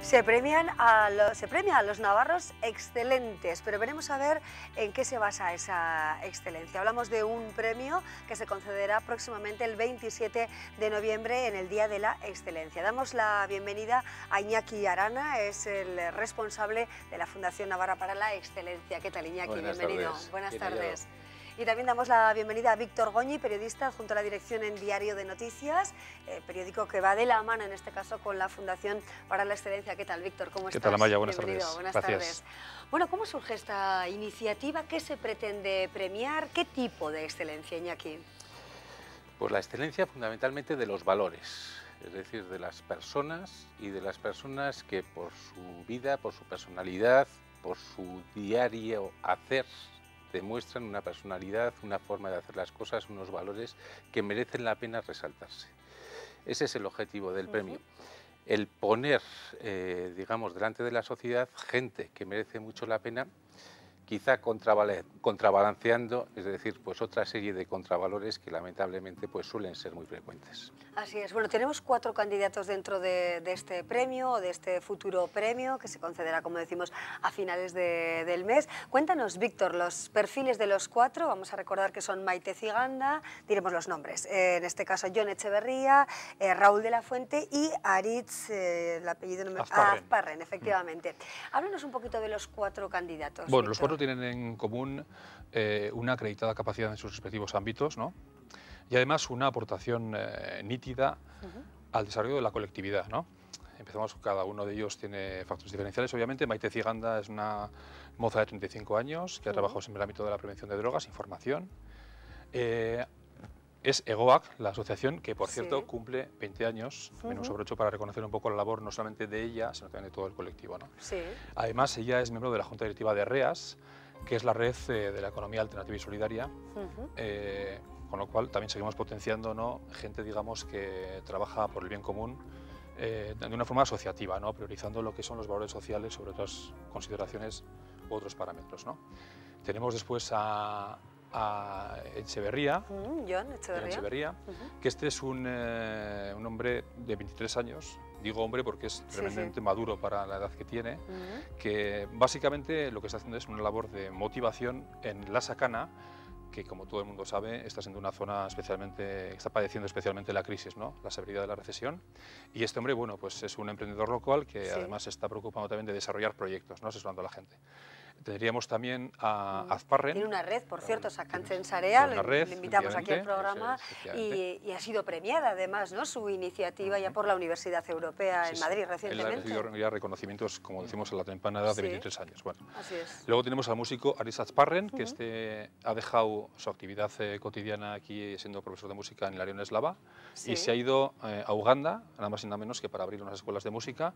Se premia a los navarros excelentes, pero veremos a ver en qué se basa esa excelencia. Hablamos de un premio que se concederá próximamente el 27 de noviembre en el Día de la Excelencia. Damos la bienvenida a Iñaki Arana, es el responsable de la Fundación Navarra para la Excelencia. ¿Qué tal, Iñaki? Bienvenido. Buenas tardes. Y también damos la bienvenida a Víctor Goñi, periodista junto a la dirección en Diario de Noticias, periódico que va de la mano en este caso con la Fundación para la Excelencia. ¿Qué tal, Víctor? ¿Cómo estás? ¿Qué tal, Amaya? Buenas Bienvenido. tardes. Buenas Gracias. tardes. Bueno, ¿cómo surge esta iniciativa? ¿Qué se pretende premiar? ¿Qué tipo de excelencia, Iñaki? Pues la excelencia fundamentalmente de los valores, es decir, de las personas y de las personas que por su vida, por su personalidad, por su diario hacer, demuestran una personalidad, una forma de hacer las cosas, unos valores que merecen la pena resaltarse. Ese es el objetivo del premio. El poner, digamos, delante de la sociedad gente que merece mucho la pena, quizá contrabalanceando, es decir, pues otra serie de contravalores que lamentablemente pues suelen ser muy frecuentes. Así es. Bueno, tenemos 4 candidatos dentro de este premio, o de este futuro premio, que se concederá, como decimos, a finales del mes. Cuéntanos, Víctor, los perfiles de los 4. Vamos a recordar que son Maite Ziganda, diremos los nombres, en este caso Jon Echeverría, Raúl de la Fuente y Aritz, el apellido no me... Azparren, efectivamente. Háblanos un poquito de los 4 candidatos. Bueno, Víctor. los 4 tienen en común una acreditada capacidad en sus respectivos ámbitos, ¿no? Y además una aportación nítida al desarrollo de la colectividad, ¿no? Empezamos, cada uno de ellos tiene factores diferenciales, obviamente. Maite Ziganda es una moza de 35 años que ha trabajado siempre en el ámbito de la prevención de drogas, información. Es EGOAC, la asociación que, por cierto, cumple 20 años, menos sobre 8, para reconocer un poco la labor no solamente de ella, sino también de todo el colectivo, ¿no? Sí. Además, ella es miembro de la Junta Directiva de REAS, que es la red de la economía alternativa y solidaria, con lo cual también seguimos potenciando, ¿no?, gente, digamos, que trabaja por el bien común de una forma asociativa, ¿no?, priorizando lo que son los valores sociales sobre otras consideraciones u otros parámetros, ¿no? Tenemos después a Echeverría, Jon Echeverría, que este es un hombre de 23 años, digo hombre porque es tremendamente maduro para la edad que tiene, que básicamente lo que está haciendo es una labor de motivación en La Sacana, que, como todo el mundo sabe, está siendo una zona está padeciendo especialmente la crisis, ¿no?, la severidad de la recesión. Y este hombre, bueno, pues es un emprendedor local que además se está preocupando también de desarrollar proyectos, ¿no?, asesorando a la gente. Tendríamos también a Azparren. Tiene una red, por cierto, Sakantzen Sarea, le invitamos aquí al programa, y ha sido premiada además, ¿no?, su iniciativa ya por la Universidad Europea en Madrid recientemente. Él ha recibido ya reconocimientos, como decimos, a la temprana edad de 23 años. Bueno, así es. Luego tenemos al músico Aritz Azparren, que ha dejado su actividad cotidiana aquí siendo profesor de música en Hilarión Eslava y se ha ido a Uganda, nada más y nada menos que para abrir unas escuelas de música,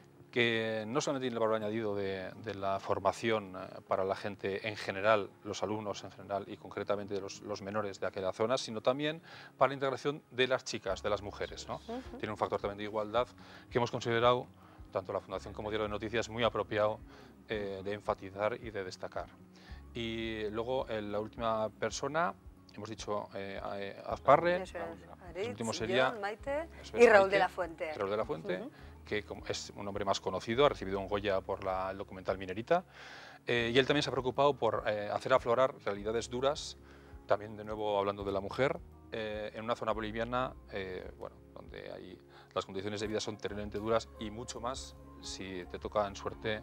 que no solamente tiene el valor añadido de la formación para la gente en general, los alumnos en general y concretamente de los menores de aquella zona, sino también para la integración de las chicas, de las mujeres, ¿no? Tiene un factor también de igualdad que hemos considerado, tanto la Fundación como Diario de Noticias, muy apropiado de enfatizar y de destacar. Y luego la última persona, hemos dicho Azparren, el último sería Jon, Maite y Raúl de la Fuente. Raúl de la Fuente, que es un hombre más conocido, ha recibido un Goya por el documental Minerita, y él también se ha preocupado por hacer aflorar realidades duras, también de nuevo hablando de la mujer, en una zona boliviana, bueno, donde las condiciones de vida son terriblemente duras y mucho más si te toca en suerte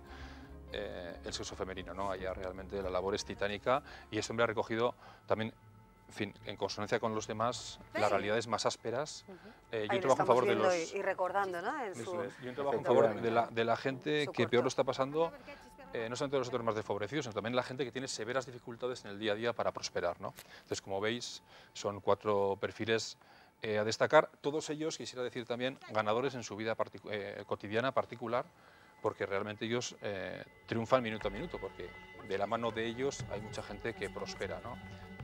el sexo femenino, ¿no? Allá realmente la labor es titánica y este hombre ha recogido también, en fin, en consonancia con los demás, las realidades más ásperas. Yo trabajo en favor de los... Y recordando, ¿no? Yo trabajo en favor de la gente que peor lo está pasando, no solamente de los sectores más desfavorecidos, sino también la gente que tiene severas dificultades en el día a día para prosperar, ¿no? Entonces, como veis, son 4 perfiles a destacar. Todos ellos, quisiera decir también, ganadores en su vida cotidiana particular, porque realmente ellos triunfan minuto a minuto, porque de la mano de ellos hay mucha gente que prospera, ¿no?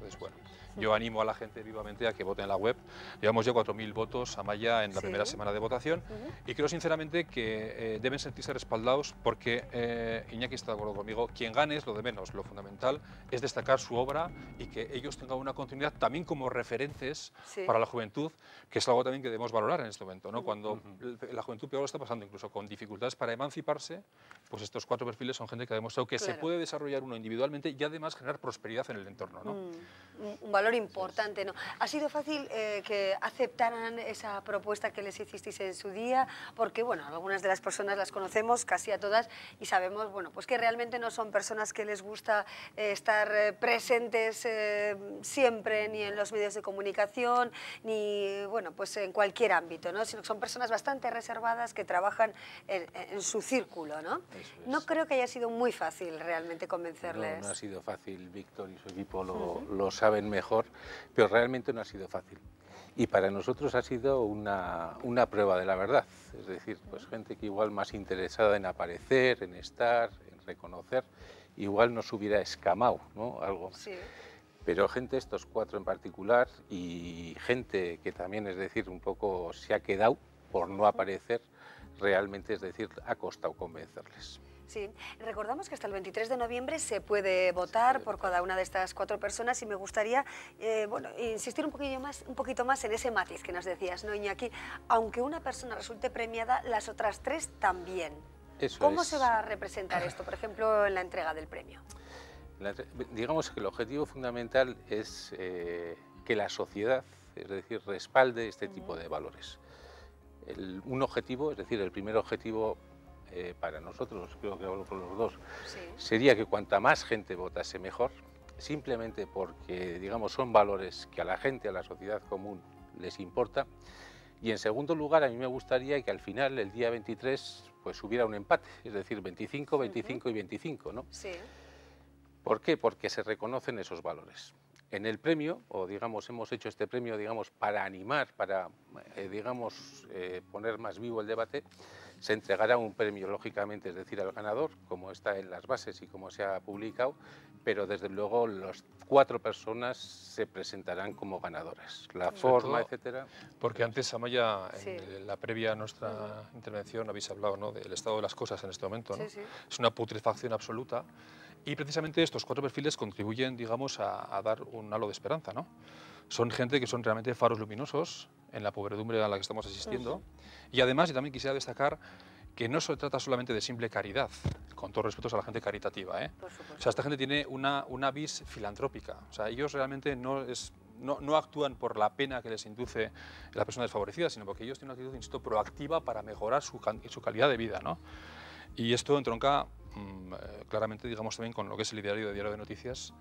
Entonces, bueno, yo animo a la gente vivamente a que vote en la web. Llevamos ya 4.000 votos, Amaya, en la primera semana de votación, y creo sinceramente que deben sentirse respaldados porque, Iñaki está de acuerdo conmigo, quien gane es lo de menos, lo fundamental es destacar su obra y que ellos tengan una continuidad también como referentes para la juventud, que es algo también que debemos valorar en este momento, ¿no? Cuando la juventud peor lo está pasando, incluso con dificultades para emanciparse, pues estos 4 perfiles son gente que ha demostrado que se puede desarrollar uno individualmente y además generar prosperidad en el entorno, ¿no? Un valor importante, ¿no? ¿Ha sido fácil que aceptaran esa propuesta que les hicisteis en su día? Porque, bueno, algunas de las personas las conocemos, casi a todas, y sabemos, bueno, pues que realmente no son personas que les gusta estar presentes siempre, ni en los medios de comunicación, ni, bueno, pues en cualquier ámbito, ¿no? Sino que son personas bastante reservadas que trabajan en su círculo, ¿no? No creo que haya sido muy fácil realmente convencerles. No ha sido fácil, Víctor y su equipo lo saben mejor, pero realmente no ha sido fácil. Y para nosotros ha sido una prueba de la verdad, es decir, pues gente que igual más interesada en aparecer, en estar, en reconocer, igual nos hubiera escamado, ¿no? Algo. Sí. Pero gente, estos 4 en particular, y gente que también, es decir, un poco se ha quedado por no aparecer, realmente, es decir, ha costado convencerles. Sí, recordamos que hasta el 23 de noviembre se puede votar por cada una de estas 4 personas y me gustaría bueno, insistir un poquito más en ese matiz que nos decías, ¿no, Iñaki? Aunque una persona resulte premiada, las otras 3 también. ¿Cómo se va a representar esto, por ejemplo, en la entrega del premio? Digamos que el objetivo fundamental es que la sociedad, es decir, respalde este tipo de valores. Un objetivo, es decir, el primer objetivo para nosotros, creo que hablo por los dos, sería que cuanta más gente votase mejor, simplemente porque, digamos, son valores que a la gente, a la sociedad común, les importa. Y en segundo lugar, a mí me gustaría que al final, el día 23, pues hubiera un empate, es decir, 25, 25 y 25, ¿no? Sí. ¿Por qué? Porque se reconocen esos valores. En el premio, o digamos, hemos hecho este premio, digamos, para animar, para, digamos, poner más vivo el debate, se entregará un premio, lógicamente, es decir, al ganador, como está en las bases y como se ha publicado, pero desde luego las 4 personas se presentarán como ganadoras. La forma, etcétera. Porque antes, Amaya, en la previa a nuestra intervención habéis hablado, ¿no?, del estado de las cosas en este momento, ¿no? Es una putrefacción absoluta. Y precisamente estos 4 perfiles contribuyen, digamos, a dar un halo de esperanza, ¿no? Son gente que son realmente faros luminosos en la podredumbre a la que estamos asistiendo. Y además, yo también quisiera destacar que no se trata solamente de simple caridad, con todos respetos a la gente caritativa, ¿eh? O sea, esta gente tiene una vis filantrópica. O sea, ellos realmente no actúan por la pena que les induce la persona desfavorecida, sino porque ellos tienen una actitud, insisto, proactiva para mejorar su calidad de vida, ¿no? Y esto entronca claramente, digamos, también con lo que es el ideario de Diario de Noticias,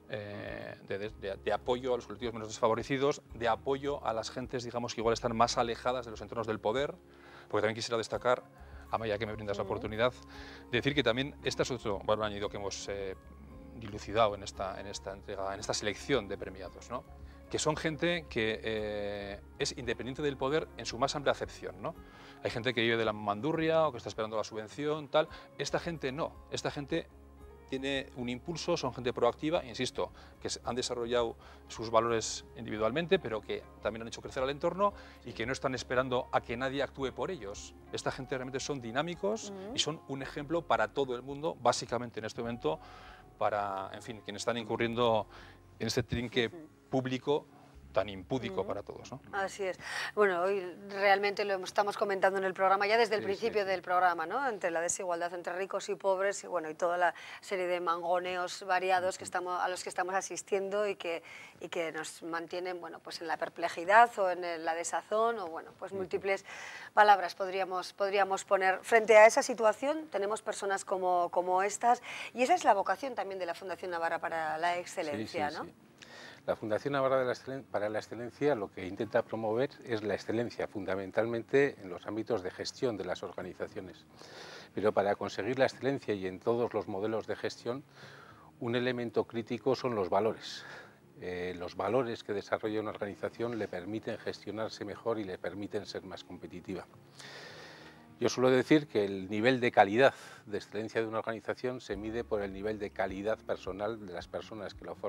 de apoyo a los colectivos menos desfavorecidos, de apoyo a las gentes, digamos, que igual están más alejadas de los entornos del poder, porque también quisiera destacar, Amaya, que me brindas la oportunidad, de decir que también este es otro valor añadido que hemos dilucidado en esta entrega, en esta selección de premiados, ¿no? Que son gente que es independiente del poder en su más amplia acepción, ¿no? Hay gente que vive de la mandurria o que está esperando la subvención, tal. Esta gente no, esta gente tiene un impulso, son gente proactiva, insisto, que han desarrollado sus valores individualmente, pero que también han hecho crecer al entorno y que no están esperando a que nadie actúe por ellos. Esta gente realmente son dinámicos y son un ejemplo para todo el mundo, básicamente en este momento, para, en fin, quienes están incurriendo en este trinque público tan impúdico para todos, ¿no? Así es. Bueno, hoy realmente lo estamos comentando en el programa ya desde el principio del programa, ¿no? Entre la desigualdad entre ricos y pobres y, bueno, y toda la serie de mangoneos variados a los que estamos asistiendo y que nos mantienen, bueno, pues en la perplejidad o en la desazón o, bueno, pues múltiples palabras podríamos poner. Frente a esa situación tenemos personas como estas y esa es la vocación también de la Fundación Navarra para la Excelencia, ¿no? La Fundación Navarra para la Excelencia lo que intenta promover es la excelencia, fundamentalmente en los ámbitos de gestión de las organizaciones. Pero para conseguir la excelencia y en todos los modelos de gestión, un elemento crítico son los valores. Los valores que desarrolla una organización le permiten gestionarse mejor y le permiten ser más competitiva. Yo suelo decir que el nivel de calidad de excelencia de una organización se mide por el nivel de calidad personal de las personas que lo forman.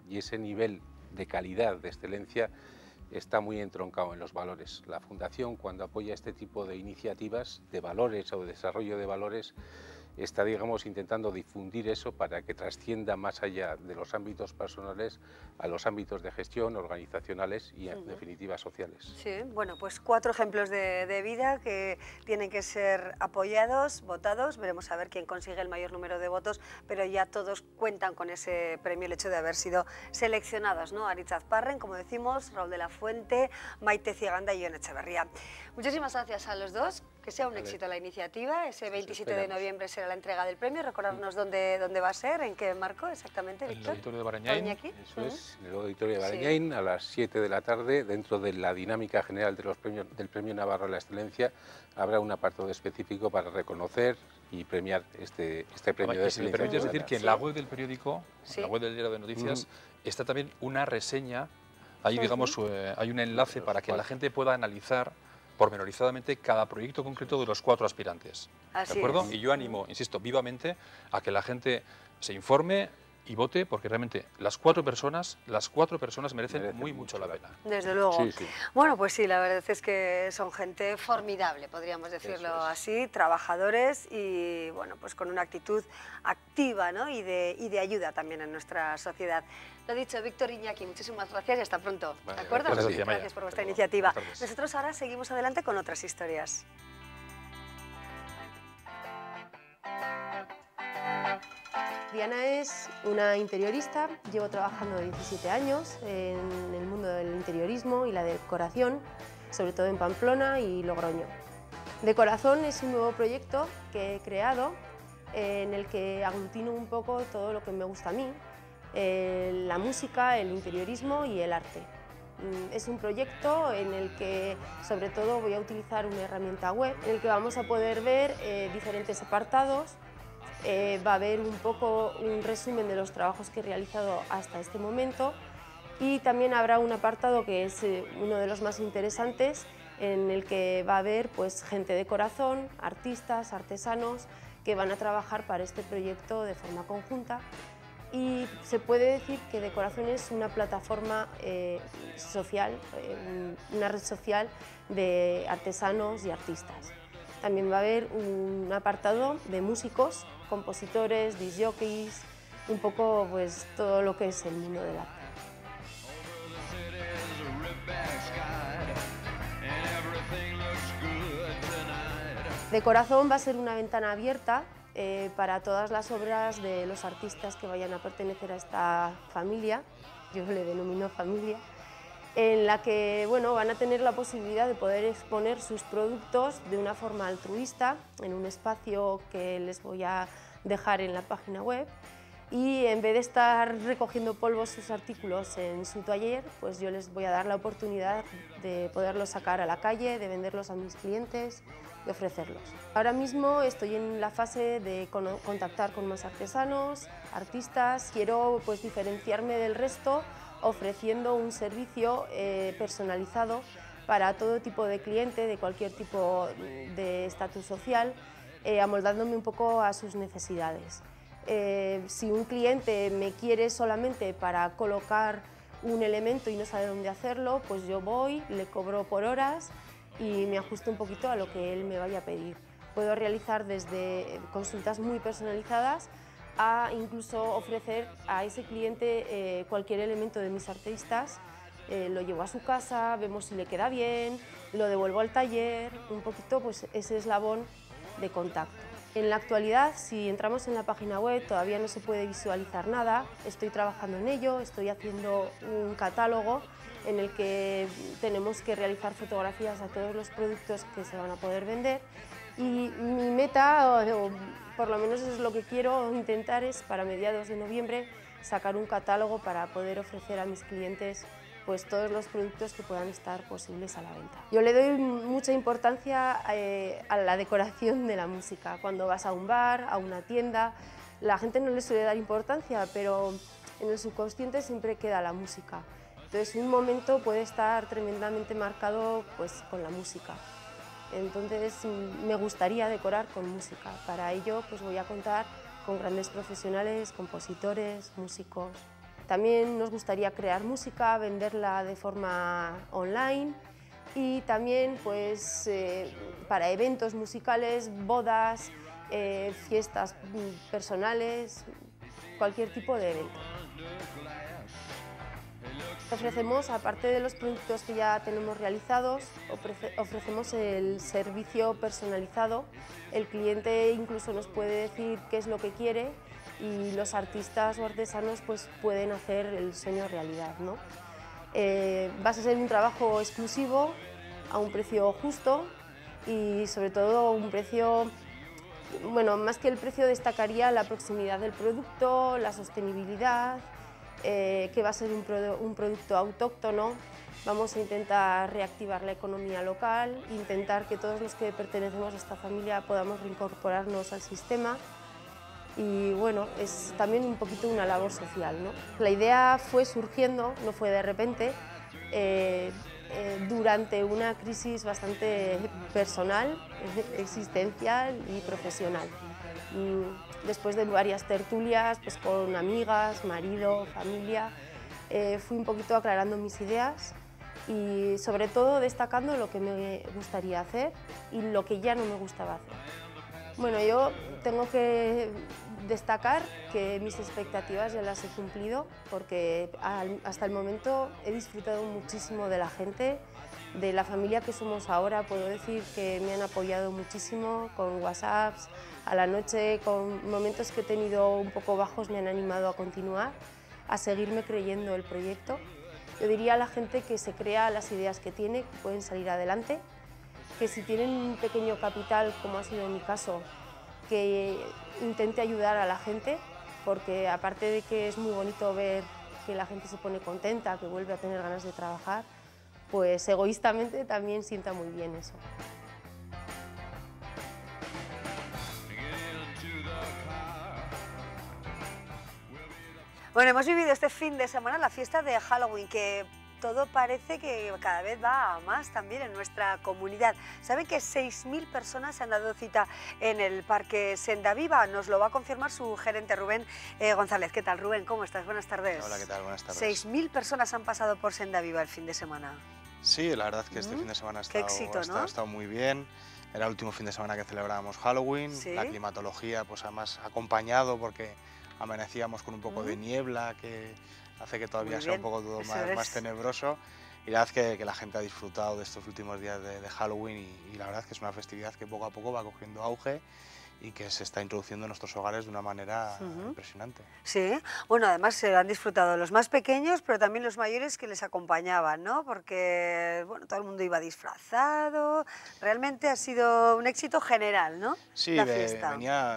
y ese nivel de calidad, de excelencia, está muy entroncado en los valores. La Fundación, cuando apoya este tipo de iniciativas de valores o de desarrollo de valores, está, digamos, intentando difundir eso para que trascienda más allá de los ámbitos personales a los ámbitos de gestión, organizacionales y, en definitiva, sociales. Sí, bueno, pues 4 ejemplos de vida que tienen que ser apoyados, votados. Veremos a ver quién consigue el mayor número de votos, pero ya todos cuentan con ese premio, el hecho de haber sido seleccionados, ¿no? Aritz Azparren, como decimos, Raúl de la Fuente, Maite Ciganda y Jon Echeverría. Muchísimas gracias a los dos, que sea un éxito la iniciativa. Ese 27 de noviembre será la entrega del premio. Recordarnos dónde va a ser, en qué marco exactamente, Víctor. En el Auditorio de Barañáin. Eso es, en el Auditorio de Barañáin, a las 7 de la tarde, dentro de la dinámica general de los premios, del Premio Navarro a la Excelencia, habrá un apartado específico para reconocer y premiar este premio de excelencia. Si me permites decir que en la web del periódico, en la web del Diario de Noticias, está también una reseña, ahí digamos, hay un enlace para que la gente pueda analizar pormenorizadamente cada proyecto concreto de los 4 aspirantes. Así ¿De acuerdo? es. Y yo animo, insisto, vivamente a que la gente se informe y vote, porque realmente las 4 personas merecen mucho la pena. Desde luego. Sí, sí. Bueno, pues sí, la verdad es que son gente formidable, podríamos decirlo así, trabajadores y bueno, pues con una actitud activa, ¿no? y de ayuda también en nuestra sociedad. Lo dicho, Víctor, Iñaki, muchísimas gracias y hasta pronto. Vale, ¿De acuerdo? gracias, por vuestra iniciativa. Buenas tardes. Nosotros ahora seguimos adelante con otras historias. Diana es una interiorista, llevo trabajando 17 años en el mundo del interiorismo y la decoración, sobre todo en Pamplona y Logroño. Decorazón es un nuevo proyecto que he creado en el que aglutino un poco todo lo que me gusta a mí, la música, el interiorismo y el arte. Es un proyecto en el que sobre todo voy a utilizar una herramienta web en el que vamos a poder ver diferentes apartados. Va a haber un poco un resumen de los trabajos que he realizado hasta este momento y también habrá un apartado que es uno de los más interesantes en el que va a haber pues, gente de corazón, artistas, artesanos que van a trabajar para este proyecto de forma conjunta y se puede decir que Decorazón es una plataforma social, una red social de artesanos y artistas. También va a haber un apartado de músicos, compositores, disc jockeys, un poco pues, todo lo que es el mundo del arte. Decorazón va a ser una ventana abierta para todas las obras de los artistas que vayan a pertenecer a esta familia, yo le denomino familia, en la que bueno, van a tener la posibilidad de poder exponer sus productos de una forma altruista en un espacio que les voy a dejar en la página web y en vez de estar recogiendo polvo sus artículos en su taller, pues yo les voy a dar la oportunidad de poderlos sacar a la calle, de venderlos a mis clientes, de ofrecerlos. Ahora mismo estoy en la fase de contactar con más artesanos, artistas, quiero pues diferenciarme del resto ofreciendo un servicio personalizado para todo tipo de cliente, de cualquier tipo de estatus social, amoldándome un poco a sus necesidades. Si un cliente me quiere solamente para colocar un elemento y no sabe dónde hacerlo, pues yo voy, le cobro por horas y me ajusto un poquito a lo que él me vaya a pedir. Puedo realizar desde consultas muy personalizadas a incluso ofrecer a ese cliente cualquier elemento de mis artistas, lo llevo a su casa, vemos si le queda bien, lo devuelvo al taller, un poquito pues ese eslabón de contacto. En la actualidad, si entramos en la página web, todavía no se puede visualizar nada, estoy trabajando en ello, estoy haciendo un catálogo en el que tenemos que realizar fotografías a todos los productos que se van a poder vender y mi meta, o por lo menos es lo que quiero intentar, es para mediados de noviembre sacar un catálogo para poder ofrecer a mis clientes pues, todos los productos que puedan estar posibles a la venta. Yo le doy mucha importancia a la decoración de la música. Cuando vas a un bar, a una tienda, la gente no le suele dar importancia, pero en el subconsciente siempre queda la música. Entonces un momento puede estar tremendamente marcado pues, con la música. Entonces me gustaría decorar con música. Para ello pues, voy a contar con grandes profesionales, compositores, músicos. También nos gustaría crear música, venderla de forma online y también pues, para eventos musicales, bodas, fiestas personales, cualquier tipo de evento. Ofrecemos, aparte de los productos que ya tenemos realizados, ofrecemos el servicio personalizado. El cliente incluso nos puede decir qué es lo que quiere y los artistas o artesanos pues, pueden hacer el sueño realidad, ¿no? Va a ser un trabajo exclusivo, a un precio justo y sobre todo un precio, bueno, más que el precio destacaría la proximidad del producto, la sostenibilidad, que va a ser un producto autóctono. Vamos a intentar reactivar la economía local, intentar que todos los que pertenecemos a esta familia podamos reincorporarnos al sistema y bueno, es también un poquito una labor social, ¿no? La idea fue surgiendo, no fue de repente, durante una crisis bastante personal, existencial y profesional. Después de varias tertulias pues, con amigas, marido, familia, fui un poquito aclarando mis ideas y sobre todo destacando lo que me gustaría hacer y lo que ya no me gustaba hacer. Bueno, yo tengo que destacar que mis expectativas ya las he cumplido porque hasta el momento he disfrutado muchísimo de la gente, de la familia que somos ahora. Puedo decir que me han apoyado muchísimo con WhatsApps, a la noche, con momentos que he tenido un poco bajos me han animado a continuar, a seguirme creyendo el proyecto. Yo diría a la gente que se crea las ideas que tiene, que pueden salir adelante, que si tienen un pequeño capital, como ha sido en mi caso, que intente ayudar a la gente, porque aparte de que es muy bonito ver que la gente se pone contenta, que vuelve a tener ganas de trabajar, pues egoístamente también sienta muy bien eso. Bueno, hemos vivido este fin de semana la fiesta de Halloween, que todo parece que cada vez va a más también en nuestra comunidad. ¿Saben que 6.000 personas se han dado cita en el Parque Senda Viva? Nos lo va a confirmar su gerente Rubén González. ¿Qué tal, Rubén? ¿Cómo estás? Buenas tardes. Hola, ¿qué tal? Buenas tardes. 6.000 personas han pasado por Senda Viva el fin de semana. Sí, la verdad que este fin de semana ha estado muy bien. Era el último fin de semana que celebrábamos Halloween. ¿Sí? La climatología, pues además acompañado porque amanecíamos con un poco de niebla que hace que todavía sea un poco todo más tenebroso. Y la verdad es que la gente ha disfrutado de estos últimos días de Halloween y la verdad es que es una festividad que poco a poco va cogiendo auge y que se está introduciendo en nuestros hogares de una manera impresionante. Sí, bueno, además se han disfrutado los más pequeños, pero también los mayores que les acompañaban, ¿no? Porque, bueno, todo el mundo iba disfrazado, realmente ha sido un éxito general, ¿no? Sí, la fiesta.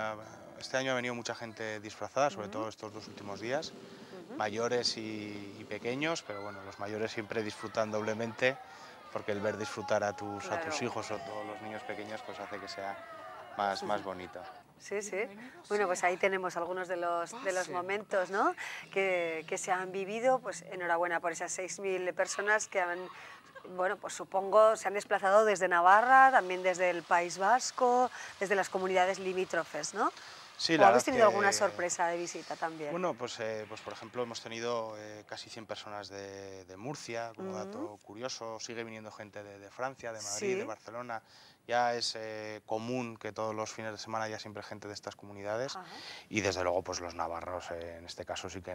Este año ha venido mucha gente disfrazada, sobre todo estos dos últimos días, mayores y pequeños, pero bueno, los mayores siempre disfrutan doblemente, porque el ver disfrutar a tus hijos o todos los niños pequeños pues hace que sea más bonito. Sí, sí. Bueno, pues ahí tenemos algunos de los momentos, ¿no? que se han vivido. Pues enhorabuena por esas 6.000 personas que han, bueno, pues supongo se han desplazado desde Navarra, también desde el País Vasco, desde las comunidades limítrofes, ¿no? Sí, ¿O habéis tenido alguna sorpresa de visita también? Bueno, pues por ejemplo hemos tenido casi 100 personas de Murcia, como dato curioso. Sigue viniendo gente de Francia, de Madrid, de Barcelona. Ya es común que todos los fines de semana haya siempre gente de estas comunidades. Y desde luego pues los navarros en este caso sí que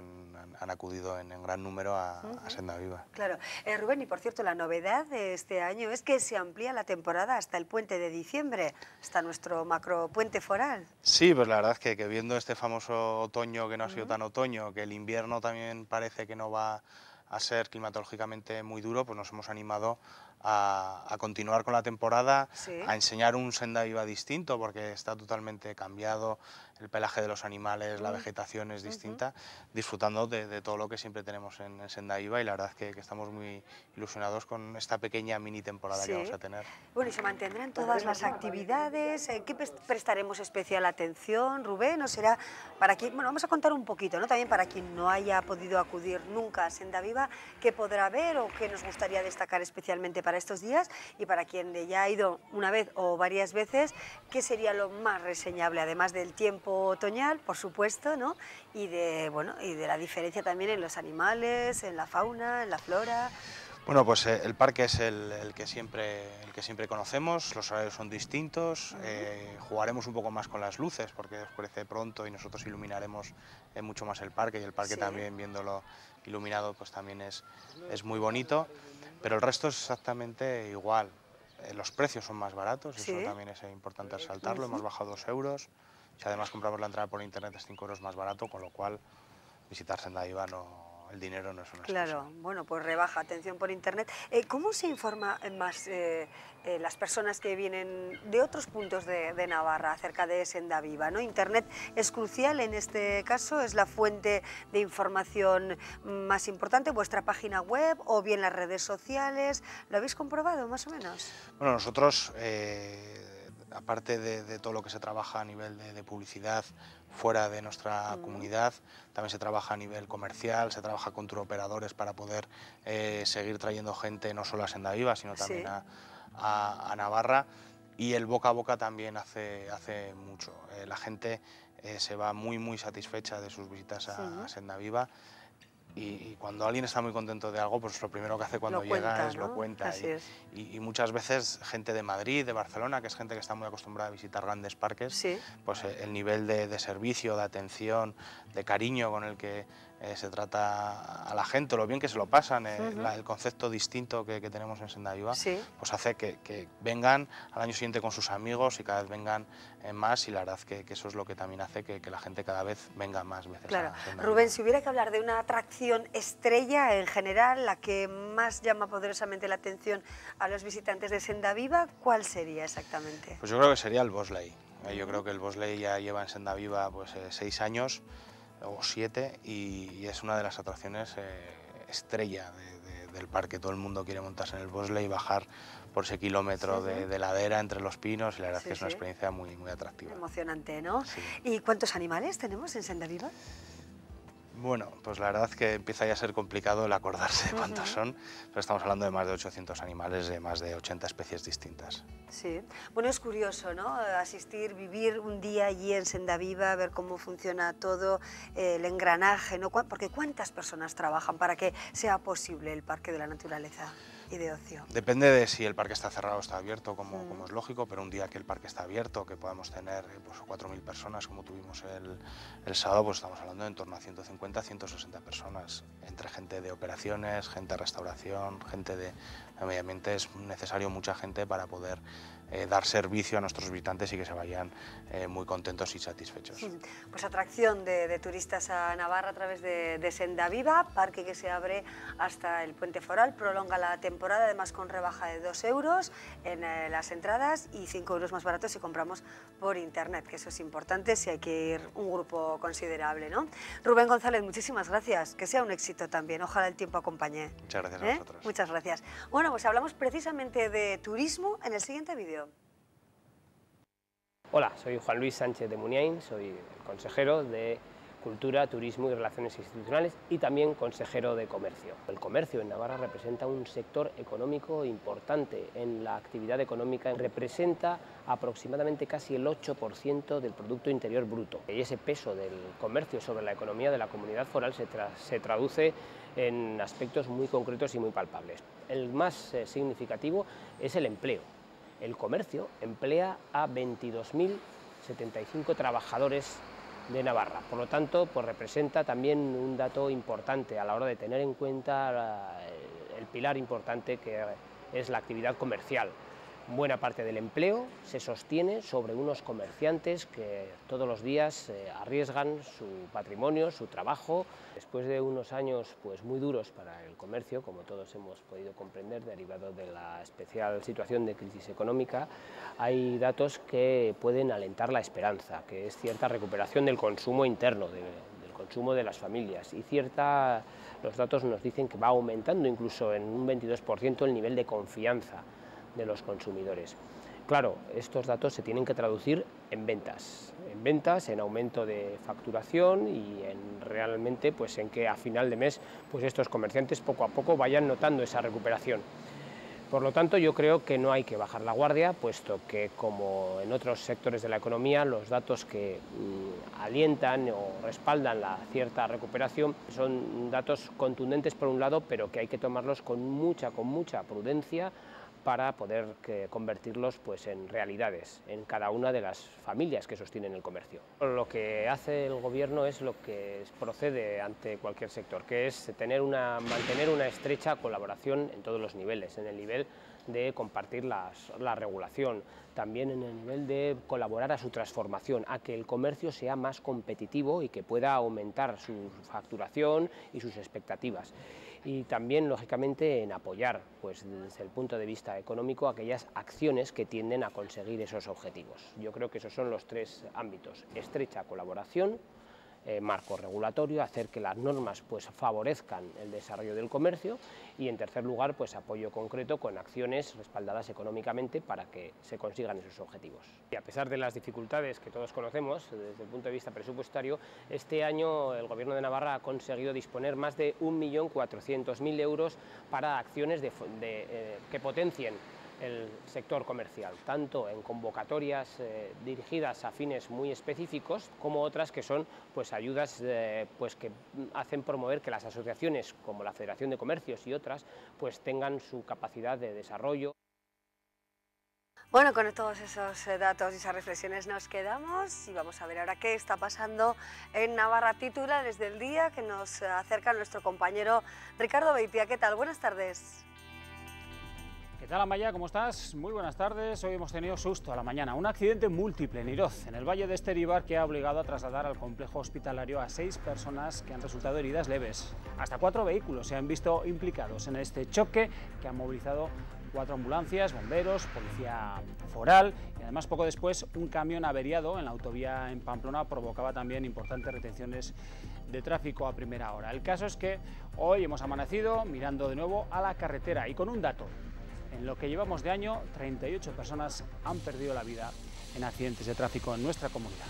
han acudido en gran número a Senda Viva. Claro. Rubén, y por cierto, la novedad de este año es que se amplía la temporada hasta el puente de diciembre, hasta nuestro macro puente foral. Sí, pues la verdad es que viendo este famoso otoño que no ha sido tan otoño, que el invierno también parece que no va a ser climatológicamente muy duro, pues nos hemos animado a continuar con la temporada, a enseñar un Senda Viva distinto, porque está totalmente cambiado, el pelaje de los animales, la vegetación es distinta, disfrutando de todo lo que siempre tenemos en Senda Viva, y la verdad es que estamos muy ilusionados con esta pequeña mini temporada que vamos a tener. Bueno, ¿y se mantendrán todas las actividades? ¿Qué prestaremos especial atención, Rubén? ¿O será para quien, bueno, vamos a contar un poquito, ¿no? También para quien no haya podido acudir nunca a Senda Viva, qué podrá ver o qué nos gustaría destacar especialmente para estos días, y para quien ya ha ido una vez o varias veces, qué sería lo más reseñable, además del tiempo tiempo otoñal, por supuesto, ¿no? Y de la diferencia también en los animales, en la fauna, en la flora. Bueno, pues el parque es el que siempre conocemos, los horarios son distintos, jugaremos un poco más con las luces porque oscurece pronto y nosotros iluminaremos mucho más el parque, y el parque también, viéndolo iluminado, pues también es muy bonito, pero el resto es exactamente igual. Los precios son más baratos, eso también es importante resaltarlo, hemos bajado 2 euros, si además compramos la entrada por internet es 5 euros más barato, con lo cual visitar Sendaviva el dinero no es una excusa. Claro, bueno, pues rebaja, atención por internet. ¿Cómo se informa más las personas que vienen de otros puntos de Navarra acerca de Sendaviva, ¿no? Internet es crucial en este caso, es la fuente de información más importante, vuestra página web o bien las redes sociales. ¿Lo habéis comprobado más o menos? Bueno, nosotros, aparte de todo lo que se trabaja a nivel de publicidad fuera de nuestra comunidad, también se trabaja a nivel comercial, se trabaja con turoperadores para poder seguir trayendo gente no solo a Sendaviva, sino también a Navarra, y el boca a boca también hace mucho. La gente se va muy satisfecha de sus visitas a Sendaviva. Y cuando alguien está muy contento de algo, pues lo primero que hace cuando llega es lo cuenta. Y muchas veces gente de Madrid, de Barcelona, que es gente que está muy acostumbrada a visitar grandes parques, pues el nivel de servicio, de atención, de cariño con el que se trata a la gente, lo bien que se lo pasan, el concepto distinto que tenemos en Sendaviva, pues hace que vengan al año siguiente con sus amigos y cada vez vengan más, y la verdad que eso es lo que también hace que la gente cada vez venga más veces a Sendaviva. Rubén, si hubiera que hablar de una atracción estrella en general, la que más llama poderosamente la atención a los visitantes de Sendaviva, ¿cuál sería exactamente? Pues yo creo que sería el bobsleigh. Yo creo que el bobsleigh ya lleva en Sendaviva pues 6 años o 7 y es una de las atracciones estrella del parque. Todo el mundo quiere montarse en el bobsleigh y bajar por ese kilómetro de ladera entre los pinos, y la verdad es que es una experiencia muy atractiva. Emocionante, ¿no? ¿Y cuántos animales tenemos en Sendaviva? Bueno, pues la verdad es que empieza ya a ser complicado el acordarse de cuántos son, pero estamos hablando de más de 800 animales, de más de 80 especies distintas. Sí, bueno, es curioso, ¿no? Asistir, vivir un día allí en Sendaviva, ver cómo funciona todo, el engranaje, ¿no? Porque ¿cuántas personas trabajan para que sea posible el Parque de la Naturaleza y de Ocio? Depende de si el parque está cerrado o está abierto, como es lógico, pero un día que el parque está abierto, que podamos tener pues, 4.000 personas como tuvimos el sábado, pues estamos hablando de en torno a 150, 160 personas, entre gente de operaciones, gente de restauración, gente de medio ambiente. Es necesario mucha gente para poder dar servicio a nuestros visitantes y que se vayan muy contentos y satisfechos. Pues atracción de turistas a Navarra a través de Sendaviva, parque que se abre hasta el Puente Foral, prolonga la temporada, además con rebaja de 2 euros en las entradas y 5 euros más baratos si compramos por internet, que eso es importante si hay que ir un grupo considerable, ¿no? Rubén González, muchísimas gracias, que sea un éxito también, ojalá el tiempo acompañe. Muchas gracias a vosotros. Muchas gracias. Bueno, pues hablamos precisamente de turismo en el siguiente vídeo. Hola, soy Juan Luis Sánchez de Muniain, soy el consejero de Cultura, Turismo y Relaciones Institucionales y también consejero de Comercio. El comercio en Navarra representa un sector económico importante en la actividad económica, representa aproximadamente casi el 8% del Producto Interior Bruto. Y ese peso del comercio sobre la economía de la comunidad foral se traduce en aspectos muy concretos y muy palpables. El más significativo es el empleo. El comercio emplea a 22.075 trabajadores de Navarra, por lo tanto, pues representa también un dato importante a la hora de tener en cuenta el pilar importante que es la actividad comercial. Buena parte del empleo se sostiene sobre unos comerciantes que todos los días arriesgan su patrimonio, su trabajo. Después de unos años pues, muy duros para el comercio, como todos hemos podido comprender, derivado de la especial situación de crisis económica, hay datos que pueden alentar la esperanza, que es cierta recuperación del consumo interno, del consumo de las familias, y los datos nos dicen que va aumentando incluso en un 22% el nivel de confianza de los consumidores. Claro, estos datos se tienen que traducir en ventas, en aumento de facturación y realmente pues en que a final de mes pues estos comerciantes poco a poco vayan notando esa recuperación. Por lo tanto, yo creo que no hay que bajar la guardia, puesto que, como en otros sectores de la economía, los datos que alientan o respaldan la cierta recuperación son datos contundentes por un lado, pero que hay que tomarlos con mucha prudencia para poder convertirlos pues, en realidades en cada una de las familias que sostienen el comercio. Lo que hace el Gobierno es lo que procede ante cualquier sector, que es mantener una estrecha colaboración en todos los niveles, en el nivel de compartir la regulación, también en el nivel de colaborar a su transformación, a que el comercio sea más competitivo y que pueda aumentar su facturación y sus expectativas. Y también, lógicamente, en apoyar, pues, desde el punto de vista económico, aquellas acciones que tienden a conseguir esos objetivos. Yo creo que esos son los tres ámbitos: estrecha colaboración, marco regulatorio, hacer que las normas pues, favorezcan el desarrollo del comercio, y en tercer lugar pues, apoyo concreto con acciones respaldadas económicamente para que se consigan esos objetivos. Y a pesar de las dificultades que todos conocemos desde el punto de vista presupuestario, este año el Gobierno de Navarra ha conseguido disponer más de 1.400.000 euros para acciones que potencien el sector comercial, tanto en convocatorias dirigidas a fines muy específicos, como otras que son pues, ayudas pues, que hacen promover que las asociaciones como la Federación de Comercios y otras pues, tengan su capacidad de desarrollo. Bueno, con todos esos datos y esas reflexiones nos quedamos y vamos a ver ahora qué está pasando en Navarra. Titulares del día que nos acerca nuestro compañero Ricardo Beitia. ¿Qué tal? Buenas tardes. ¿Qué tal, Amaya? ¿Cómo estás? Muy buenas tardes. Hoy hemos tenido susto a la mañana. Un accidente múltiple en Iroz, en el valle de Esteríbar, que ha obligado a trasladar al complejo hospitalario a 6 personas que han resultado heridas leves. Hasta 4 vehículos se han visto implicados en este choque, que han movilizado 4 ambulancias, bomberos, policía foral, y además poco después un camión averiado en la autovía en Pamplona provocaba también importantes retenciones de tráfico a primera hora. El caso es que hoy hemos amanecido mirando de nuevo a la carretera y con un dato. En lo que llevamos de año, 38 personas han perdido la vida en accidentes de tráfico en nuestra comunidad.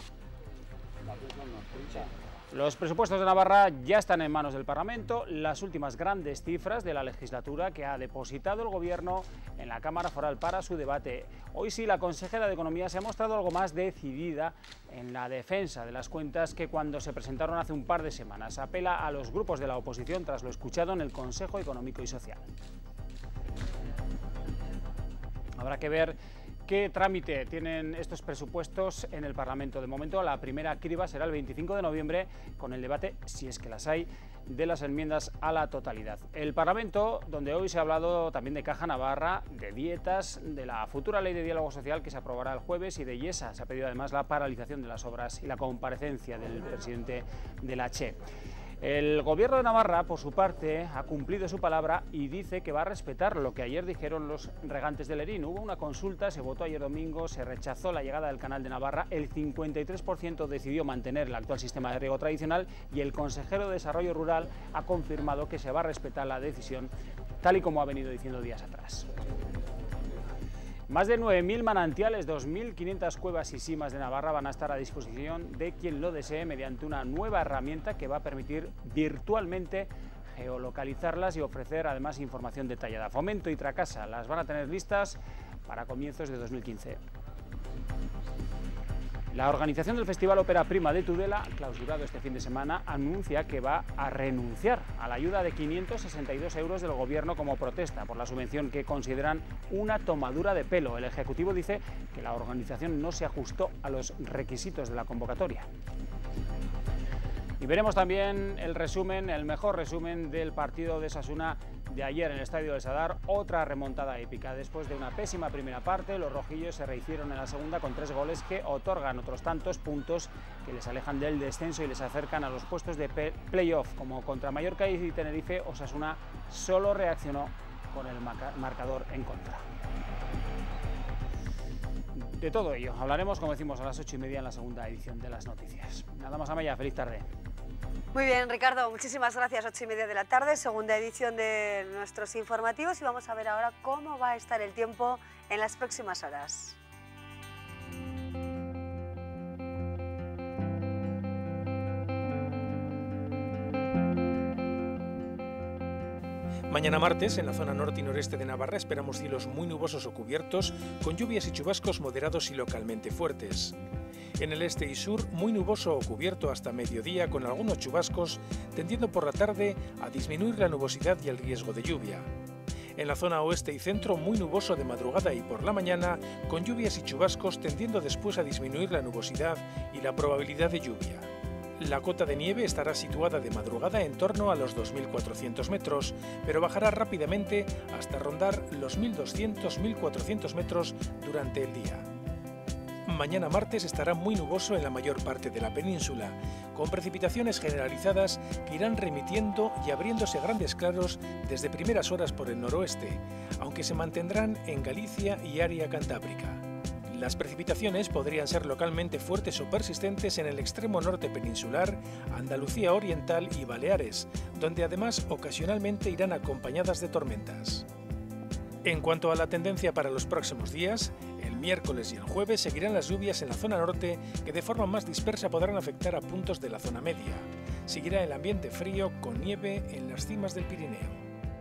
Los presupuestos de Navarra ya están en manos del Parlamento, las últimas grandes cifras de la legislatura que ha depositado el Gobierno en la Cámara Foral para su debate. Hoy sí, la consejera de Economía se ha mostrado algo más decidida en la defensa de las cuentas que cuando se presentaron hace un par de semanas. Apela a los grupos de la oposición tras lo escuchado en el Consejo Económico y Social. Habrá que ver qué trámite tienen estos presupuestos en el Parlamento. De momento, la primera criba será el 25 de noviembre con el debate, si es que las hay, de las enmiendas a la totalidad. El Parlamento, donde hoy se ha hablado también de Caja Navarra, de dietas, de la futura ley de diálogo social que se aprobará el jueves y de IESA. Se ha pedido además la paralización de las obras y la comparecencia del presidente de la CHE. El Gobierno de Navarra, por su parte, ha cumplido su palabra y dice que va a respetar lo que ayer dijeron los regantes del Erín. Hubo una consulta, se votó ayer domingo, se rechazó la llegada del canal de Navarra, el 53% decidió mantener el actual sistema de riego tradicional y el consejero de Desarrollo Rural ha confirmado que se va a respetar la decisión, tal y como ha venido diciendo días atrás. Más de 9.000 manantiales, 2.500 cuevas y simas de Navarra van a estar a disposición de quien lo desee mediante una nueva herramienta que va a permitir virtualmente geolocalizarlas y ofrecer además información detallada. Fomento y Tracasa las van a tener listas para comienzos de 2015. La organización del Festival Ópera Prima de Tudela, clausurado este fin de semana, anuncia que va a renunciar a la ayuda de 562 euros del Gobierno como protesta por la subvención que consideran una tomadura de pelo. El Ejecutivo dice que la organización no se ajustó a los requisitos de la convocatoria. Y veremos también el resumen, el mejor resumen del partido de Osasuna de ayer en el Estadio del Sadar. Otra remontada épica. Después de una pésima primera parte, los rojillos se rehicieron en la segunda con 3 goles que otorgan otros tantos puntos que les alejan del descenso y les acercan a los puestos de playoff. Como contra Mallorca y Tenerife, Osasuna solo reaccionó con el marcador en contra. De todo ello hablaremos, como decimos, a las 8:30 en la segunda edición de las noticias. Nada más, Amaya, feliz tarde. Muy bien, Ricardo, muchísimas gracias. 8:30 de la tarde, segunda edición de nuestros informativos y vamos a ver ahora cómo va a estar el tiempo en las próximas horas. Mañana martes, en la zona norte y noreste de Navarra, esperamos cielos muy nubosos o cubiertos, con lluvias y chubascos moderados y localmente fuertes. En el este y sur, muy nuboso o cubierto hasta mediodía, con algunos chubascos, tendiendo por la tarde a disminuir la nubosidad y el riesgo de lluvia. En la zona oeste y centro, muy nuboso de madrugada y por la mañana, con lluvias y chubascos, tendiendo después a disminuir la nubosidad y la probabilidad de lluvia. La cota de nieve estará situada de madrugada en torno a los 2.400 metros, pero bajará rápidamente hasta rondar los 1.200-1.400 metros durante el día. Mañana martes estará muy nuboso en la mayor parte de la península, con precipitaciones generalizadas que irán remitiendo y abriéndose grandes claros desde primeras horas por el noroeste, aunque se mantendrán en Galicia y área cantábrica. Las precipitaciones podrían ser localmente fuertes o persistentes en el extremo norte peninsular, Andalucía Oriental y Baleares, donde además ocasionalmente irán acompañadas de tormentas. En cuanto a la tendencia para los próximos días, el miércoles y el jueves seguirán las lluvias en la zona norte que de forma más dispersa podrán afectar a puntos de la zona media. Seguirá el ambiente frío con nieve en las cimas del Pirineo.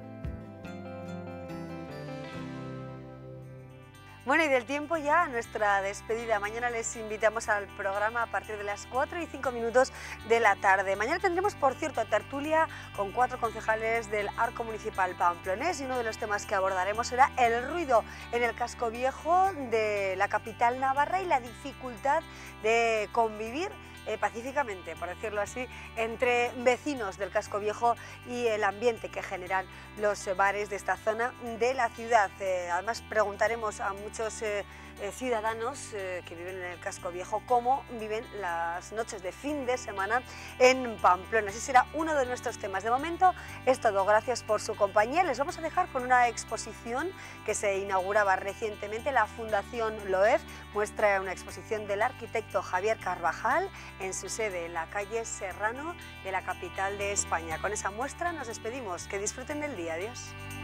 Bueno, y del tiempo ya nuestra despedida. Mañana les invitamos al programa a partir de las 4:05 de la tarde. Mañana tendremos, por cierto, tertulia con 4 concejales del Arco Municipal pamplonés, y uno de los temas que abordaremos será el ruido en el casco viejo de la capital navarra y la dificultad de convivir pacíficamente, por decirlo así, entre vecinos del casco viejo y el ambiente que generan los bares de esta zona de la ciudad. Además, preguntaremos a muchos ciudadanos que viven en el casco viejo cómo viven las noches de fin de semana en Pamplona. Ese será uno de nuestros temas. De momento es todo. Gracias por su compañía. Les vamos a dejar con una exposición que se inauguraba recientemente. La Fundación LOEF muestra una exposición del arquitecto Javier Carvajal en su sede en la calle Serrano de la capital de España. Con esa muestra nos despedimos. Que disfruten del día. Adiós.